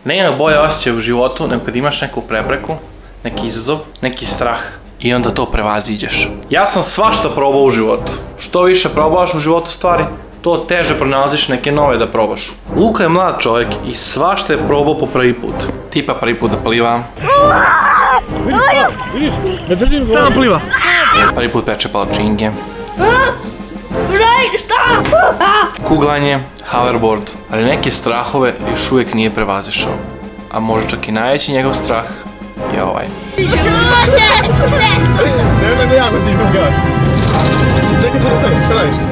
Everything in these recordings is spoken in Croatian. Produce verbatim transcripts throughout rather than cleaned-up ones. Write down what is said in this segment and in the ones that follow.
Nema bolje osjećaja u životu nego kad imaš neku prepreku, neki izazov, neki strah i onda to prevaziđeš. Ja sam svašta probao u životu. Što više probaš u životu stvari, to teže pronalaziš neke nove da probaš. Luka je mlad čovjek i svašta je probao po prvi put. Tipa prvi put da pliva. Vidiš, ne držim go. Samo pliva. Prvi put peče palačinke. Kuglanje, hoverboard, ali neke strahove još uvijek nije prevazišao. A možda čak i najveći njegov strah je ovaj. Ne, ne, ne, jako ti izgub gas. Čekaj, čekaj, stavi, šta radiš?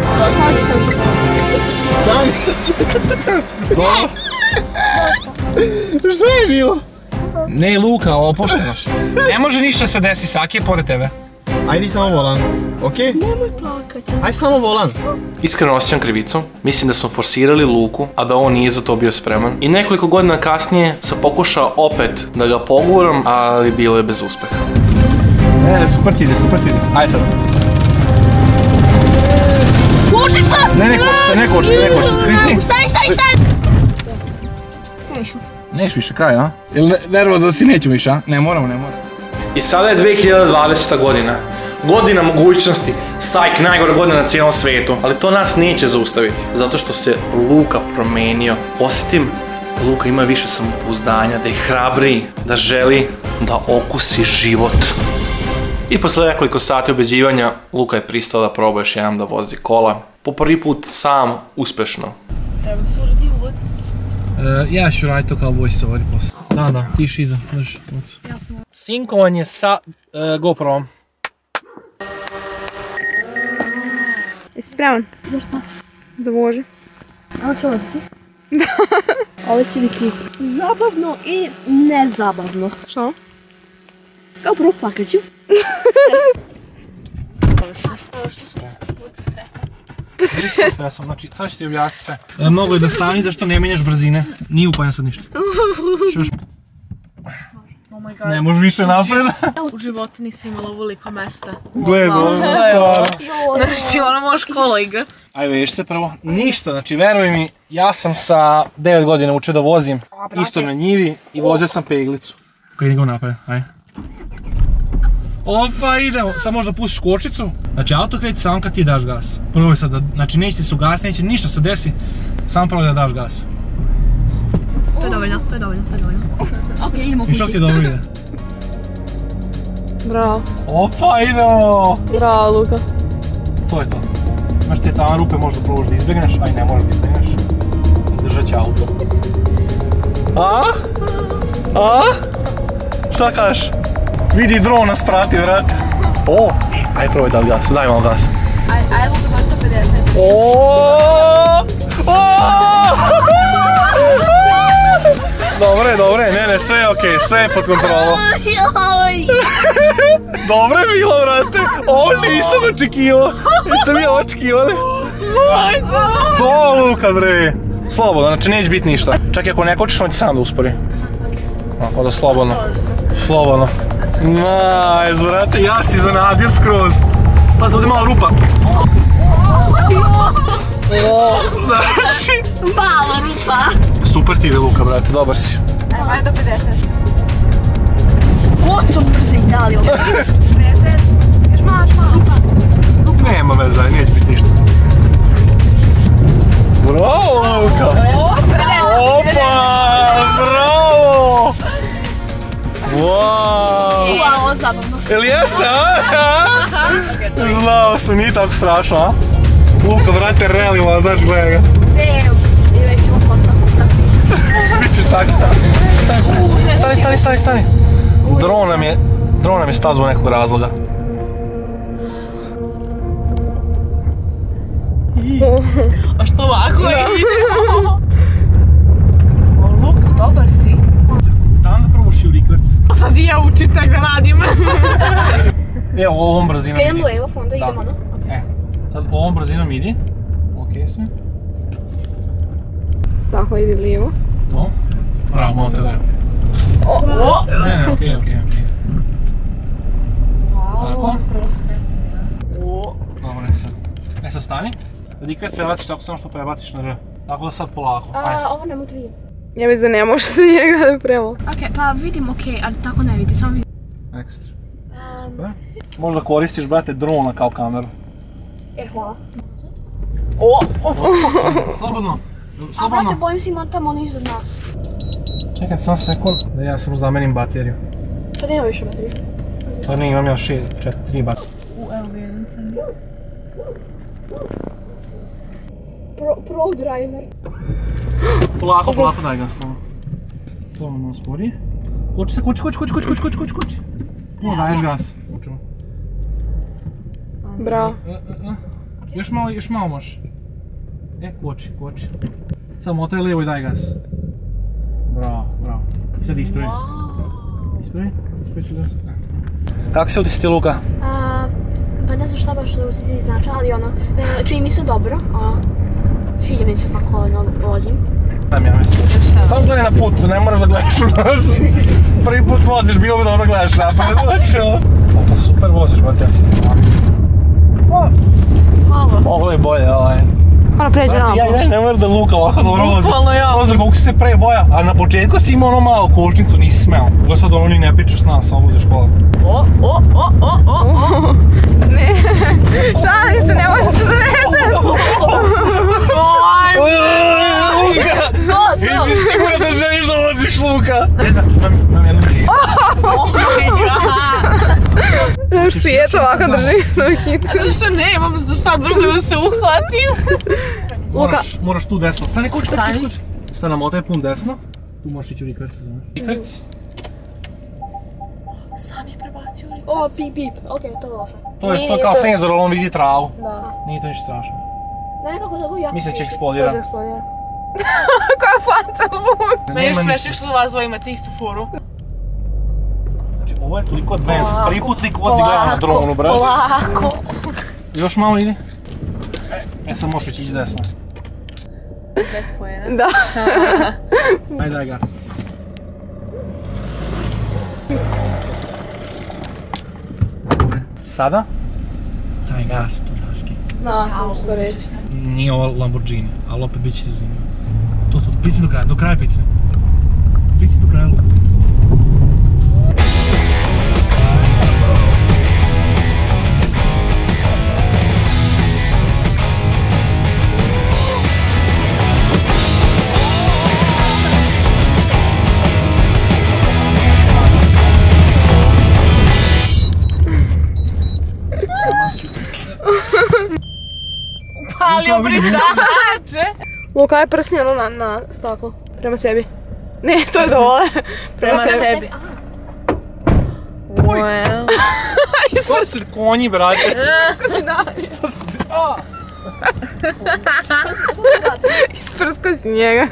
Stani. Šta je bilo? Ne, Luka, opušteno. Ne može ništa se desi, Saki je pored tebe. Ajde samo volan, okej? Nemoj plakati. Ajde samo volan. Iskreno osjećam krivicu, mislim da smo forsirali Luku, a da on nije za to bio spreman. I nekoliko godina kasnije sam pokušao opet da ga poguram, ali bilo je bez uspeha. Ne, ne, super ti ide, super ti ide. Ajde sad. Kočica! Ne, ne kočica, ne kočica, ne kočica. Kristi. Stani, stani, stani! Nešu. Neš više, kraj, a? Jel nervozno si nećemo više, a? Ne moramo, ne moramo. I sada je dve hiljade dvadeseta godina. Godina mogućnosti, sajk, najgora godina na cijelom svijetu. Ali to nas neće zaustaviti, zato što se Luka promenio. Osjetim da Luka ima više samopouzdanja, da je hrabriji, da želi da okusi život. I posle nekoliko sati ubeđivanja, Luka je pristao da proba još jednom da vozi kola. Po prvi put sam, uspešno. Treba da se uradi uvod. Ja ću raditi to kao voice over posle. Da, da, tiš iza, drži. Ja sam... Sinkovanje sa GoPro-om. Jesi spreman? Za šta? Za vože. A što si? Da. Ovo će biti zabavno i nezabavno. Što? Kao prvo plakat ću. Ovo što sam pod stresom. Pod stresom, znači sad ću ti objasniti sve. Mnogo je da stani, zašto ne menjaš brzine. Nije upaljan sad ništa. Ne možeš više napred. U životu nisam imala ovoliko mesta. Gled, ovo je stvarno. Znači, ono možeš kolo igrat. Aj veš se prvo. Ništa, znači veruj mi, ja sam sa devet godina učio da vozim isto na njivi i vozio sam peglicu. Koji idemo napred, aj. Opa, idemo, sad možda pustiš kočicu. Znači auto kreće samo kad ti daš gas. Probaj sad da, znači neće se ugasiti, neće ništa se desi, samo probaj da daš gas. To je dovoljno, to je dovoljno, to je dovoljno. Okej, idemo kući. I što ti dobro ide? Bravo. Opa, idemo! Bravo, Luka. To je to. Znaš te tamo rupe možda probaš da izbjegneš, aj ne moraš da izbjegneš. Držat će auto. A? A? Šta kažeš? Vidi dron nas prati, vrat. O, aj probaj dati gas, daj malo gas. Aj, aj, Luka, sto pedeset. Oooo! Dobre, dobre, ne, ne, sve je okej, sve je pod kontrolom. Dobro je bilo, vrate. Ovo nisam očekivao. Jeste mi očekivali? To, Luka, bre. Slobodno, znači neće biti ništa. Čak i ako ne kočiš, on će sam da uspori. Ako da slobodno. Slobodno. Najz, vrate, ja si zanadio skroz. Pazi, ovdje malo rupa. Znači... Mala rupa. Super ti ide, Luka, brate, dobar si. Ajmo, ajde do pedeset. Kod sam brzim, dali ovo. pedeset. Još malo, još malo. Nema veze, neće biti ništa. Bravo, Luka! Opa! Bravo! Wow! Wow, zabavno. Jel jeste, a? Znao sam, nije tako strašno, a? Luka, vrate, reli vozač, gledaj ga. Evo, i već imam posao. Bićeš tak stani. Stani, stani, stani, stani. Dron nam je, dron nam je stao zbog nekog razloga. A što ovako idemo? O, Luka, dobar si. Tam da probaš i u rikvrc. Sad i ja učim tak da radim. Evo, ovom brzinom idi. Skrenem levo, onda idemo, no? E, sad ovom brzinom idi. Okej sve. Tako, idi lijevo. To. Bravo, malo te levo. O! Ne, ne, okej, okej, okej. Tako. Dobro, ne sad. E sad stani. Rikvert prebaciš tako samo što prebaciš na R. Tako da sad polako. A, ovo nema dvije. Ja mislim da ne može se njega da premo. Ok, pa vidim ok, ali tako ne vidi, samo vidim. Ekstra. Super. Možda koristiš, brate, drona kao kameru. E, hvala. O, o, Slobodno. A Slobodno. brate, bojim se ima tamo ono iznad nas. Čekaj sam sekund da ja samo zamenim bateriju. Pa nema više baterije. To ne, imam ja šest, četiri, tri baterije. u, evo vidim sam. Pro, pro driver. Polako, polako daj gas, slabo. To ono spori. Koči se, koči, koči, koči, koči, koči, koči, koči, koči. No, daješ gas. Učemo. Bravo. E, e, e. Još malo, još malo možeš. E, koči, koči. Samo otaj lijevo i daj gas. Bravo, bravo. I sad ispravi. Ispravi, ispravi ću gas. Kako se utisci, Luka? A, pa ne znam šta baš da se znači, ali ono, e, čini mi se dobro, a sviđa mi se kako ono vozim. Daj mi ja mislim. Samo gledaj na put, ne moraš da gledaš u nas. Prvi put voziš, bilo bi dobro da gledaš napred, znači ono. Pa super voziš, brate, ja se znam. Malo. Ovo je bolje, ovaj. Mora pređe rampu. Ja ne, ne moram da Luka ovako dobro vozi. Bukvalno ja. Ozir, koliko si se pre boja, a na početku si imao ono malo kočnicu, nisi smeo. Gle sad ono ni ne pričaš s nas, samo voziš škola. O, o, o, o, o, o. Ne, šalim se, nemoj se zavezati. Luka! Jesi sigurno da želiš da voziš, Luka? Jedna, nam jednu prije. Nemaš svijet ovako drži na hitu. Zašto ne, imam za šta drugo da se uhvatim. Moraš, moraš tu desno. Stani, kući, kući, kući. Stani, nam otaj pun desno. Tu možeš ići u rikverc, znaš. Rikverc. Sam je prebacio u O, pip, pip, ok, to je loše. To je, to je Nije kao to- senzor, ali on vidi travu. Da. Nije to ništa strašno. Ne, kako tako jako Mislim da će piše. eksplodira. Sad se eksplodira. Koja faca lud. Meni Nema sve ništa. što vas dvoje imate istu furu. Znači, ovo je toliko advanced. Prvi put lik vozi gleda na dronu, brate. Polako. Još malo ide. E, sad možeš ići desno. Bez pojena. Da. Ajde, daj gas. Sada? Daj gas, tu gaski. Znala sam što reći. Nije ovo Lamborghini, ali opet bit će ti zanimljivo. Tu, tu, pici do kraja, do kraja pici. Pici do kraja, Luka. Palio brisače. Luka je prsni ono na, na staklo. Prema sebi. Ne, to je dole. Prema, Prema sebi. sebi. Well. To su konji, brate. Isprsko si da. Isprsko si njega.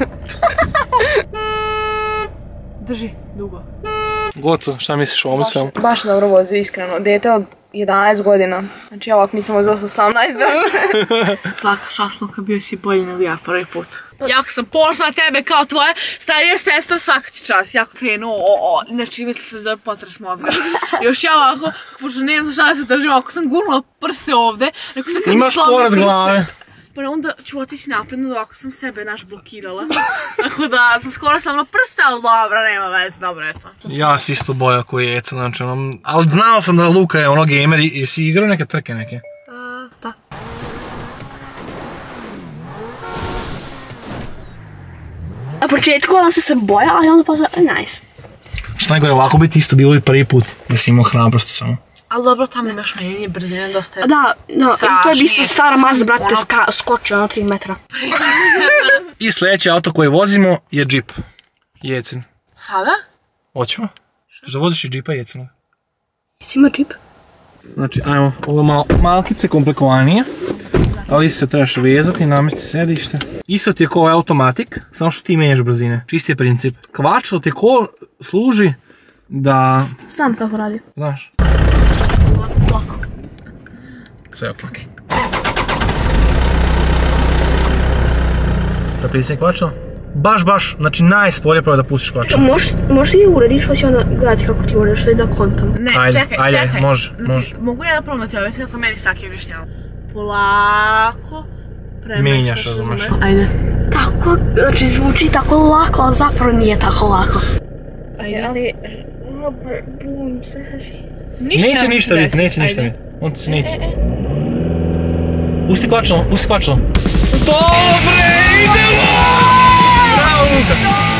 Drži, dugo. Gocu, šta misliš o ovom svemu? Baš dobro vozi, iskreno. Dete od jedanaest godina. Znači ja ovak nisam vozila sa osamnaest, brate. Svaka čast, Luka, bio si bolji nego ja prvi put. Jako sam ponosna na tebe kao tvoja starija sestra, svaka ti čast. Jako krenuo, o, o, znači misli se da je potres mozga. Još ja ovako, pošto nemam za šta da se držim, ako sam gurnula prste ovde, neko sam kad Imaš slomim pored prste, glave. pa onda ću otići napred, no ovako sam sebe naš blokirala. Tako da sam skoro sam na prste, ali dobro, nema veze, dobro, eto. Ja si isto boja koji je, znači ono, ali znao sam da Luka je ono gamer i jesi igrao neke trke neke? Da. Na početku on se se boja, ali onda pa nice. Što najgore, ovako bi ti isto bilo i prvi put, da si imao hrabrosti samo. Ali dobro, tamo imaš menjanje brzine, dosta je... Da, da, to je strašnije. isto stara Mazda, brate, ska, skoči ono tri metra. I sljedeći auto koji vozimo je Jeep. Jecin. Sada? Hoćemo? Što da voziš i Jeepa Jecinog? Jesi ima džip? Znači, ajmo, ovo je malo malkice komplikovanije. Ali se trebaš vezati, namesti sedište. Isto ti je ko automatik, samo što ti menjaš brzine. Čisti je princip. Kvačilo ti ko služi da... Znam kako radi. Znaš? Sve okej. Sad pritisni kvačilo. Baš, baš, znači najsporije pravo da pustiš kvačilo. Možeš, možeš li uradiš pa si onda gledati kako ti uradiš, da da kontam. Ne, Ajde, čekaj, ajde, čekaj. može, Znači, može. mogu ja da probam da ti objasnim kako meni Saki objašnjava? Polako, premešaš, Menjaš, razumeš. Ajde. tako, znači zvuči tako lako, ali zapravo nije tako lako. Ajde, ali... Bum se. Neće ništa biti, neće ništa biti. On se neće. Pusti kvačalo, pusti kvačalo. Dobre, idemo! Bravo, Luka!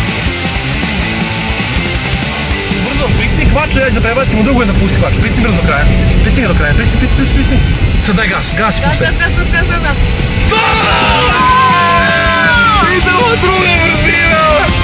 Brzo, prici kvačalo, ja ću da prebacim u drugu i da pusti kvačalo. Prici brzo do kraja. Prici ga do kraja, prici, prici, prici, prici. Sad daj gas, gas i puštaj. Gas, gas, gas, gas, gas, gas. Idemo druga brzina!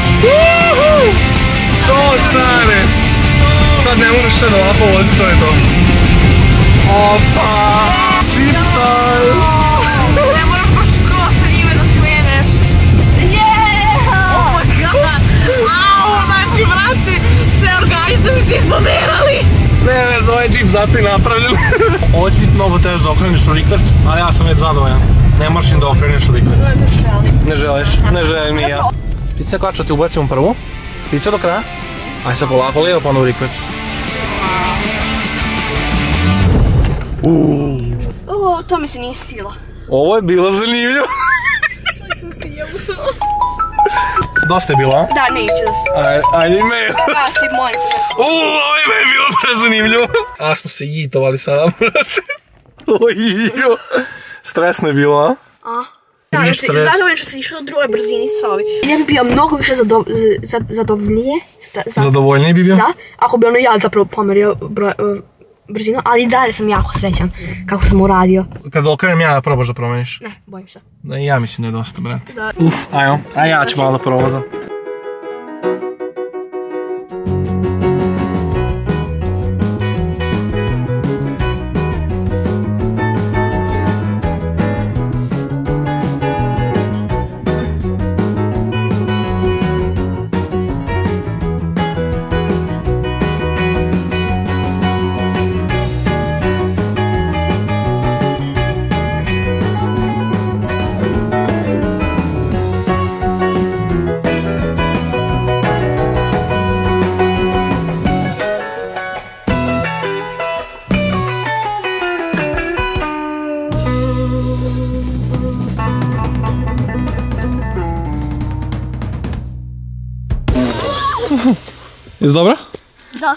To, care! Sad ne moraš sad ovako voziti, to je to. Opa! Čitaj! Ne moraš baš skoro sa njime da skreneš. Yeah! Oh my god! Au, znači, vrati, se organizam i si izpomerali. Ne, ne, za ovaj džip zato i napravljen. Ovo će biti mnogo teže da okreniš u rikverc, ali ja sam već zadovoljan. Ne moraš ni da okreniš u rikverc. Ne želim. Ne želiš? Ne želim ni ja. Spica kvača ti ubacimo prvu. Spica do kraja. Aj sad polako lijevo pa onda u rikverc. O, to mi se nije stilo. Ovo je bilo zanimljivo. Dosta je bilo, a? Da, neću da se... Aj, ajde ime. Da, si molim te da se... Uuu, ovo je meni bilo prezanimljivo. A smo se jitovali sada, brate. Ojijo. Stresno je bilo, a? A? Da, znači, zadovoljno što sam išao u drugoj brzini sa ovi. Ja bi bio mnogo više zadovoljnije. Zadovoljniji bi bio? Da, ako bi ono ja zapravo pomerio brzinu, ali i dalje sam jako srećan kako sam uradio. Kad okrenem ja, probaš da promeniš? Ne, bojim se. Da, ja mislim da je dosta, brate. Uf, ajo, a ja ću malo da provozam. Jest dobra?